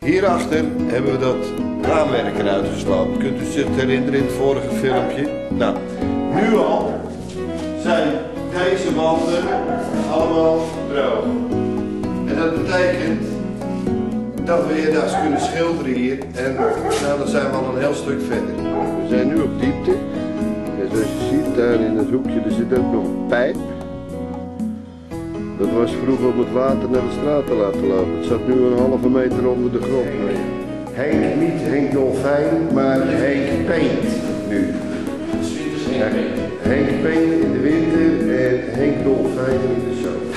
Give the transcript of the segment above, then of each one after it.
Hierachter hebben we dat raamwerk eruit gesloopt. Kunt u zich herinneren in het vorige filmpje? Nou, nu al zijn deze wanden allemaal droog. En dat betekent dat we eerder kunnen schilderen hier. En nou, dan zijn we al een heel stuk verder. We zijn nu op diepte. En zoals je ziet daar in het hoekje, er zit ook nog een pijp. Dat was vroeger om het water naar de straat te laten lopen. Het zat nu een halve meter onder de grond. Henk, niet Henk Dolfijn, maar Henk Paint nu. Ja, Henk Paint in de winter en Henk Dolfijn in de zomer.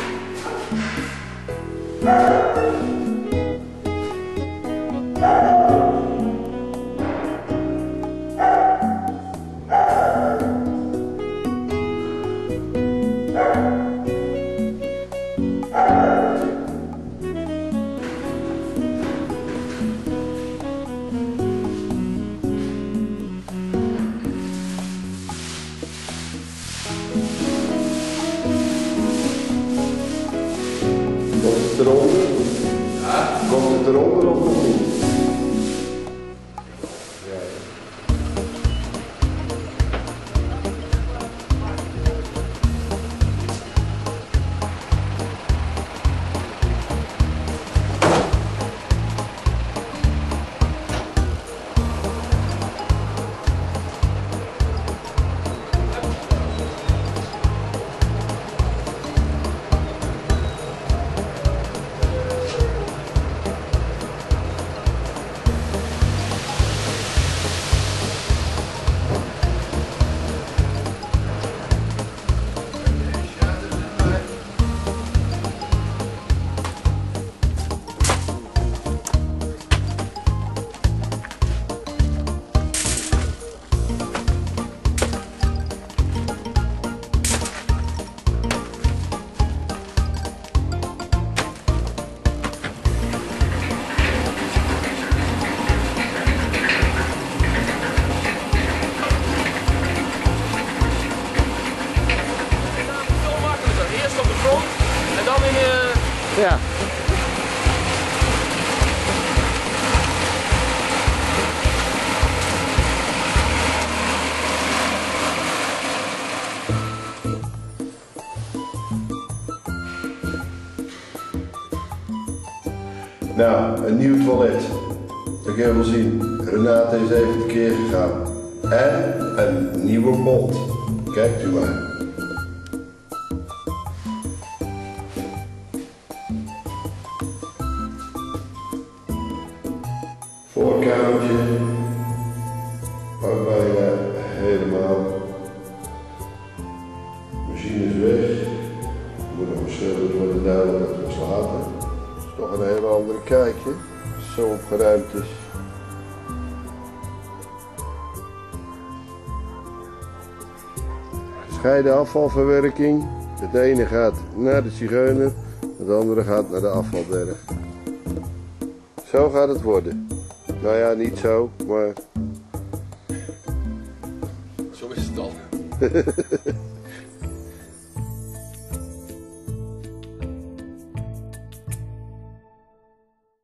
Eronder? Ja. Komt het eronder of nog niet? Ja. Ja. Nou, een nieuw toilet. Dat kun je wel zien. Renate is even tekeer gegaan. En een nieuwe mond. Kijkt u maar. Voorkamertje, ook bijna helemaal. De machine is weg. Moet nog geschilderd worden duidelijk dat we slapen. Dat is toch een hele andere kijkje, als het zo opgeruimd is. Gescheiden afvalverwerking. Het ene gaat naar de zigeuner, het andere gaat naar de afvalberg. Zo gaat het worden. Nou ja, niet zo, maar... Zo is het dan.